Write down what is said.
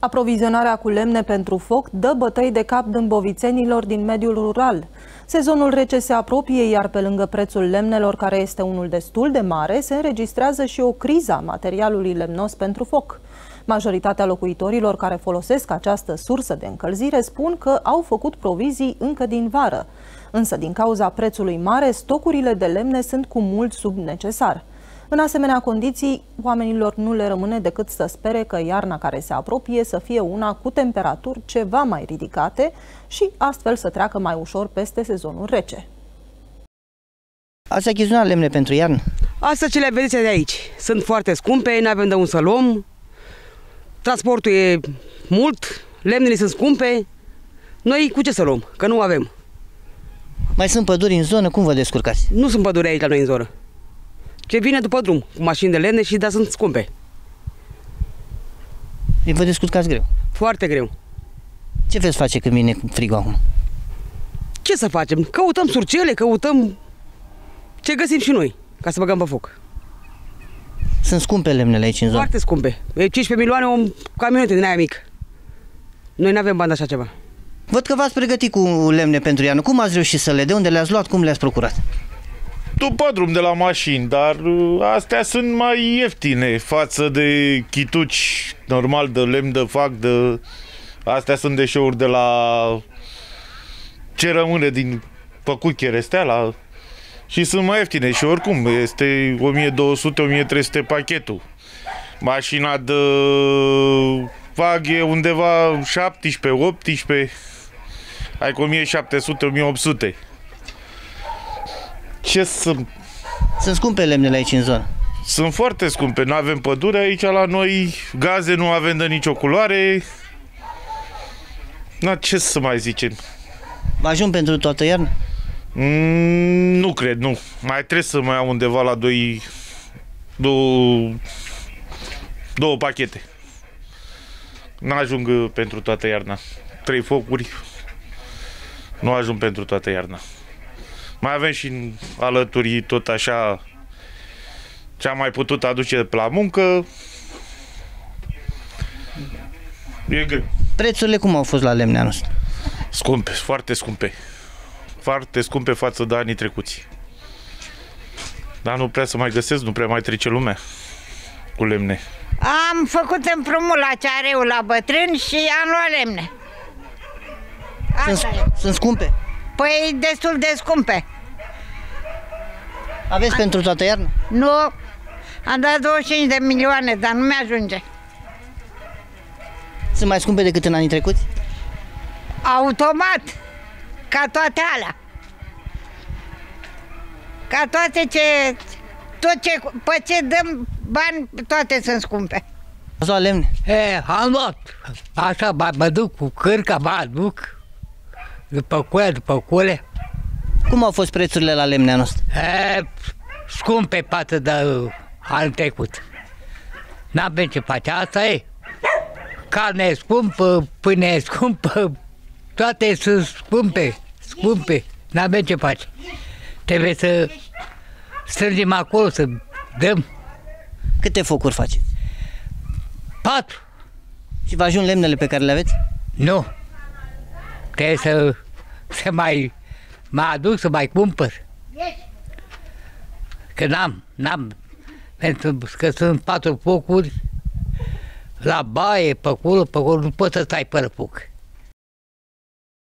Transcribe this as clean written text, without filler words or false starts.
Aprovizionarea cu lemne pentru foc dă bătăi de cap dâmbovițenilor din mediul rural. Sezonul rece se apropie, iar pe lângă prețul lemnelor, care este unul destul de mare, se înregistrează și o criză a materialului lemnos pentru foc. Majoritatea locuitorilor care folosesc această sursă de încălzire spun că au făcut provizii încă din vară. Însă, din cauza prețului mare, stocurile de lemne sunt cu mult sub necesar. În asemenea condiții, oamenilor nu le rămâne decât să spere că iarna care se apropie să fie una cu temperaturi ceva mai ridicate și astfel să treacă mai ușor peste sezonul rece. Ați achiziționat lemne pentru iarnă? Astea ce le vedeți de aici sunt foarte scumpe, nu avem de unde să luăm, transportul e mult, lemnele sunt scumpe, noi cu ce să luăm, că nu avem. Mai sunt păduri în zonă, cum vă descurcați? Nu sunt păduri aici la noi în zonă. Ce vine după drum, cu mașini de lemne și sunt scumpe. Vă descurcați greu? Foarte greu. Ce veți face când vine frigul acum? Ce să facem? Căutăm surcele, căutăm ce găsim și noi, ca să băgăm pe foc. Sunt scumpe lemnele aici în zonă? Foarte scumpe. E 15 milioane o camionetă din aia mică. Noi nu avem bani de așa ceva. Văd că v-ați pregătit cu lemne pentru iarnă. Cum ați reușit să le... De unde le-ați luat? Cum le-ați procurat? După drum de la mașini, dar astea sunt mai ieftine față de chituci normal de lemn, de fac, de... Astea sunt deșeuri de la ce rămâne din făcut cheresteala și sunt mai ieftine și oricum este 1200-1300 pachetul. Mașina de fag e undeva 17-18, ai cu 1700-1800. Ce să... Sunt scumpe lemnele aici în zonă? Sunt foarte scumpe, nu avem pădure aici la noi, gaze nu avem de nicio culoare. Na, ce să mai zicem? Vă ajung pentru toată iarna? Nu cred, nu. Mai trebuie să mai iau undeva la două pachete. N-ajung pentru toată iarna. 3 focuri nu ajung pentru toată iarna. Mai avem și alături tot așa ce am mai putut aduce la muncă. E greu. Prețurile cum au fost la lemne anul ăsta? Scumpe, foarte scumpe. Foarte scumpe față de anii trecuți. Dar nu prea să mai găsesc, nu prea mai trece lumea cu lemne. Am făcut împrumut la ceareu la bătrân și am luat lemne. Sunt scumpe? Păi destul de scumpe. Aveți pentru toată iarna? Nu, am dat 25 de milioane, dar nu mi-ajunge. Sunt mai scumpe decât în anii trecuți? Automat, ca toate alea. Ca toate pe ce dăm bani, toate sunt scumpe. Ați luat lemne? Am luat. Așa, mă duc cu cârca, mă aduc. După cule. Cum au fost prețurile la lemne anul ăsta? Scumpe față de anul trecut. N-avem ce face, asta e. Carne e scumpă, pâine e scumpă, toate sunt scumpe. N-avem ce face. Trebuie să strângem acolo, să dăm. Câte focuri face? 4. Și vă ajung lemnele pe care le aveți? Nu. Trebuie să mai aduc, să mai cumpăr. Că n-am. Pentru că sunt 4 focuri la baie, pe acolo, nu poți să stai fără foc.